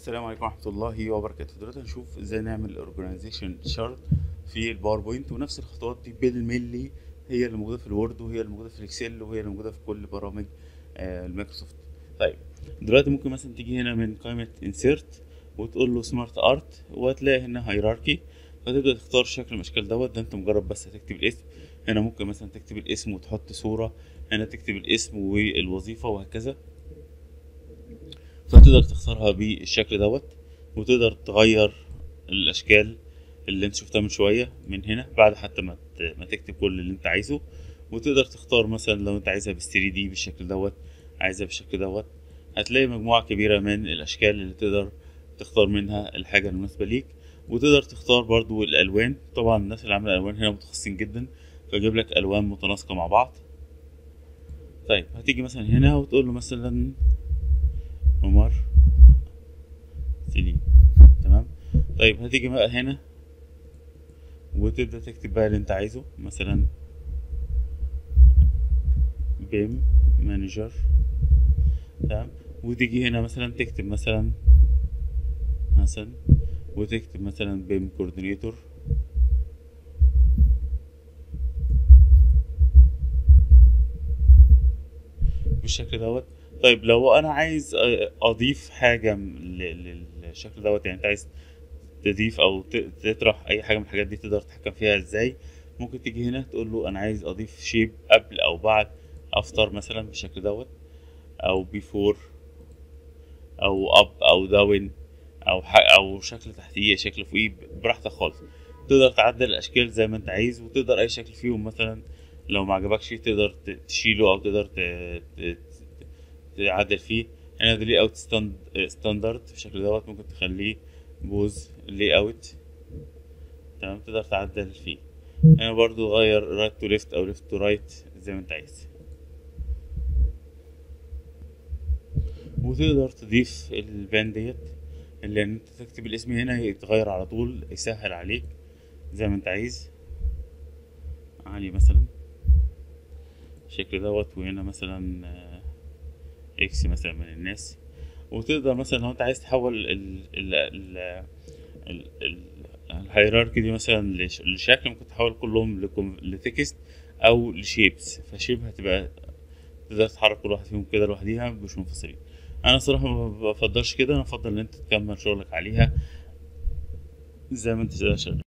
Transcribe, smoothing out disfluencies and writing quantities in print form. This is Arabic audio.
السلام عليكم ورحمة الله وبركاته. دلوقتي هنشوف ازاي نعمل اورجانيزيشن شارت في الباوربوينت، ونفس الخطوات دي بالملي هي اللي موجودة في الوورد وهي اللي موجودة في الاكسل وهي اللي موجودة في كل برامج المايكروسوفت. طيب دلوقتي ممكن مثلا تيجي هنا من قائمة انسيرت وتقول له سمارت ارت، وهتلاقي هنا هيراركي، فتبدأ تختار شكل من الاشكال دوت. ده انت مجرد بس هتكتب الاسم. هنا ممكن مثلا تكتب الاسم وتحط صورة، هنا تكتب الاسم والوظيفة وهكذا. فتقدر تختارها بالشكل دوت، وتقدر تغير الاشكال اللي انت شفتها من شويه من هنا بعد حتى ما تكتب كل اللي انت عايزه. وتقدر تختار مثلا لو انت عايزها بال 3 دي بالشكل دوت، عايزها بالشكل دوت. هتلاقي مجموعه كبيره من الاشكال اللي تقدر تختار منها الحاجه المناسبه ليك. وتقدر تختار برضو الالوان. طبعا الناس اللي عامله الالوان هنا متخصصين جدا، فيجيب لك الوان متناسقه مع بعض. طيب هتيجي مثلا هنا وتقول له مثلا عمر سليم. تمام. طيب هتيجي بقى هنا وتبدأ تكتب بقى اللي انت عايزه، مثلا بيم مانجر. تمام. وتيجي هنا مثلا تكتب مثلا حسن، وتكتب مثلا بيم كوردينيتور بالشكل دوت. طيب لو انا عايز اضيف حاجة للشكل دوت، يعني انت عايز تضيف او تطرح اي حاجة من الحاجات دي، تقدر تتحكم فيها ازاي؟ ممكن تيجي هنا تقول له انا عايز اضيف شيب قبل او بعد افتر مثلا بالشكل دوت، او بيفور، او اب او داون، او شكل تحتيه شكل فوقيه، براحتك خالص. تقدر تعدل الاشكال زي ما انت عايز، وتقدر اي شكل فيهم مثلا لو ما عجبكش تقدر تشيله، او تقدر تعدل فيه. هنا ده لي اوت ستاندرد بالشكل دوت، ممكن تخليه بوز لي اوت. تمام. تقدر تعدل فيه. هنا برضو غير رايت تو ليفت او ليفت تو رايت زي ما انت عايز. وتقدر تضيف البان ديت، اللي انت تكتب الاسم هنا يتغير على طول، يسهل عليك زي ما انت عايز. علي مثلا الشكل دوت، وهنا مثلا اكس مثلا من الناس. وتقدر مثلا لو انت عايز تحول ال الهيراركي دي مثلا لشكل، ممكن تحول كلهم لتكست او لشيبس. فشيب هتبقى تقدر تحرك كل واحد فيهم كده لوحديها مش منفصلين. انا صراحة ما بفضلش كده، انا بفضل ان انت تكمل شغلك عليها زي ما انت شغال.